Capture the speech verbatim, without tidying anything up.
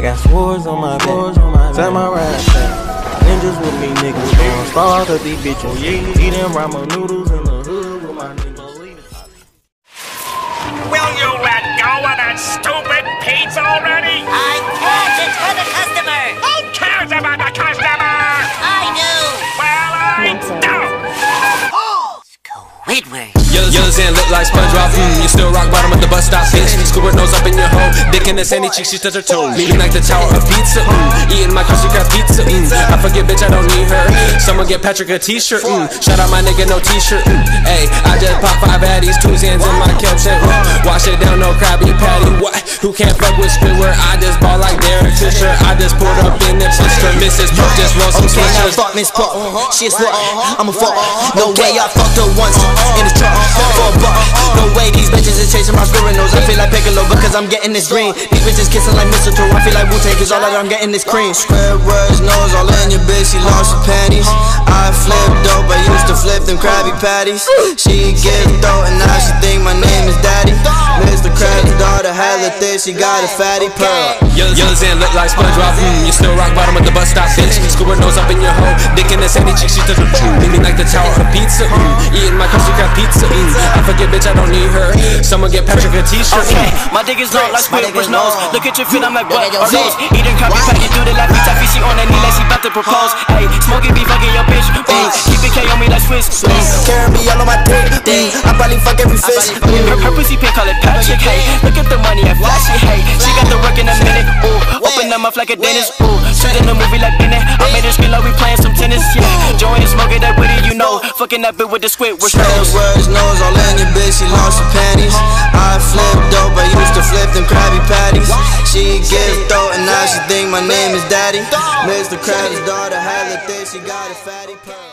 got swords on my back, tell my ride back. Ninjas with me, niggas, throwing stars at these bitches. Eating ramen noodles in the hood with my niggas. Will you let go of that stupid pizza already? I can't, it's for the customer! Who cares about the customer? I do! Well, I don't! Squidward! Yellows and look like SpongeBob, mm, you still rock bottom at the bus stop, bitch. Squidward nose up in your hole, dick in the sandy cheek, she touch her toes. Leaning like the tower of pizza, mm, eating my crusty crab pizza, mm. I forget, bitch, I don't need her. Someone get Patrick a t-shirt, mm. Shout out my nigga, no t-shirt, mm. Ay, I just pop five addies, two hands in my kelp set, mm. Wash it down, no Krabby Patty, what? Who can't fuck with Squidward? I just ball like Derek Fisher. I just pulled up in the sister. Missus Pope just roll some okay, now switchers. fuck Miss Pop, she's what? I'm a fuck. No way I fucked her once in the truck for a buck. No way these bitches is chasing my Squidward nose. I feel like Piccolo because I'm getting this green. These bitches kissing like mistletoe. I feel like Wu-Tang cause all that I'm getting this cream. Squidward's nose all in your bitch, she lost her panties. I flip dope, I used to flip them Krabby Patties. She give dope and now she think my name is Daddy. Mister Krabs' daughter hella thick, she got a fatty pearl. Yellows and look like SpongeBob, mm, you still rock bottom at the bus stop, bitch. Squidward nose up in your hole, dick in the sandy cheek, she touch her true. Leaning like the tower of pizza, mm, eating my crusty crab pizza, mm. I forget, bitch, I don't need her. Someone get Patrick a t-shirt. Okay, my dick is long like Squidward's nose. Look at your feet, I'm like what? Or nose. Eating Krabby Patty, do the lappy taffy, she on her knee like she about to propose. Ayy, smoking be fucking your bitch. Ayy, keep it K on me like Swiss. Carry me all on my dick, I probably fuck every fish. Her, her pussy pink, call it Patrick. Hey, look at the money, I flashy. Hey, she got the work in a minute. Ooh, open them up like a dentist. Ooh, shoot in the movie like Bennett. I made her scream like we playing some tennis. Yeah, join and smoking that with it, you know. Fucking that bit with the Squidward nose. Squidward's nose all in your bitch, she lost her panties. I flip dope, I used to flip them Krabby Patties. She give dope and now she think my name is Daddy. Mister Krabs' daughter hella thick, she got a fatty pearl.